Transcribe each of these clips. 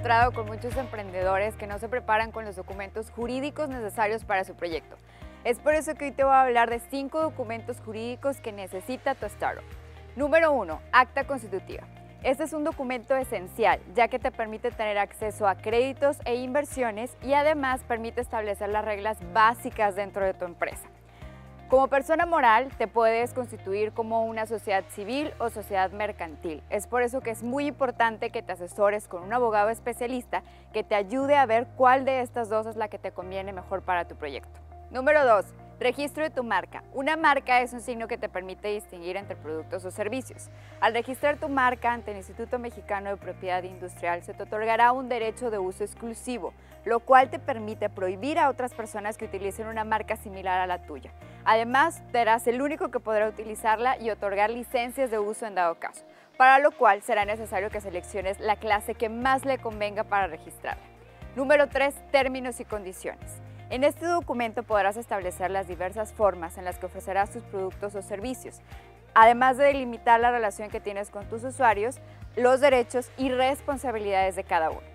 encontrado con muchos emprendedores que no se preparan con los documentos jurídicos necesarios para su proyecto. Es por eso que hoy te voy a hablar de 5 documentos jurídicos que necesita tu startup. Número 1. Acta constitutiva. Este es un documento esencial, ya que te permite tener acceso a créditos e inversiones y además permite establecer las reglas básicas dentro de tu empresa. Como persona moral, te puedes constituir como una sociedad civil o sociedad mercantil. Es por eso que es muy importante que te asesores con un abogado especialista que te ayude a ver cuál de estas dos es la que te conviene mejor para tu proyecto. Número 2. Registro de tu marca. Una marca es un signo que te permite distinguir entre productos o servicios. Al registrar tu marca ante el Instituto Mexicano de Propiedad Industrial, se te otorgará un derecho de uso exclusivo, lo cual te permite prohibir a otras personas que utilicen una marca similar a la tuya. Además, serás el único que podrá utilizarla y otorgar licencias de uso en dado caso, para lo cual será necesario que selecciones la clase que más le convenga para registrarla. Número 3. Términos y condiciones. En este documento podrás establecer las diversas formas en las que ofrecerás tus productos o servicios, además de delimitar la relación que tienes con tus usuarios, los derechos y responsabilidades de cada uno.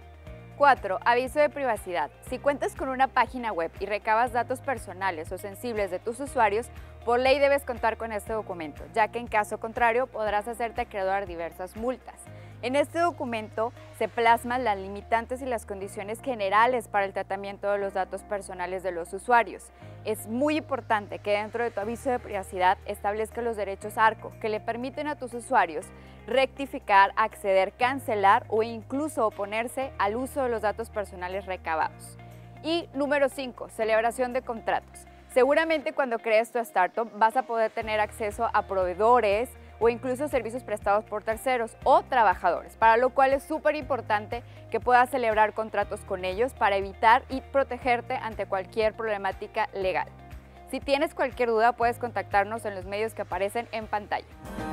4. Aviso de privacidad. Si cuentas con una página web y recabas datos personales o sensibles de tus usuarios, por ley debes contar con este documento, ya que en caso contrario podrás hacerte acreedor a diversas multas. En este documento se plasman las limitantes y las condiciones generales para el tratamiento de los datos personales de los usuarios. Es muy importante que dentro de tu aviso de privacidad establezcas los derechos ARCO, que le permiten a tus usuarios rectificar, acceder, cancelar o incluso oponerse al uso de los datos personales recabados. Y número 5, celebración de contratos. Seguramente cuando crees tu startup vas a poder tener acceso a proveedores o incluso servicios prestados por terceros o trabajadores, para lo cual es súper importante que puedas celebrar contratos con ellos para evitar y protegerte ante cualquier problemática legal. Si tienes cualquier duda, puedes contactarnos en los medios que aparecen en pantalla.